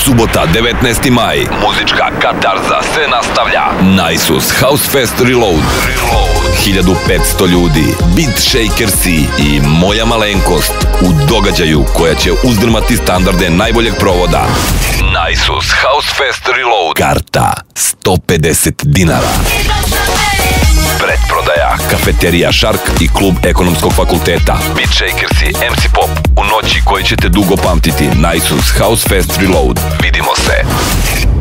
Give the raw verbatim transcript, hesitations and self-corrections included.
Subota, devetnaesti maj. Muzička katarza se nastavlja. Naisus House Fest Reload. hiljadu petsto ljudi, Beat Shakersi i moja malenkost u događaju koja će uzdrmati standarde najboljeg provoda. Naisus House Fest Reload. Karta sto pedeset dinara. Pretprodaja Kafeterija Šark i Klub Ekonomskog fakulteta. Beat Shakersi, em si Pop u noći koji ćete dugo pamtiti. Naisus House Fest Reload. Vidimo se.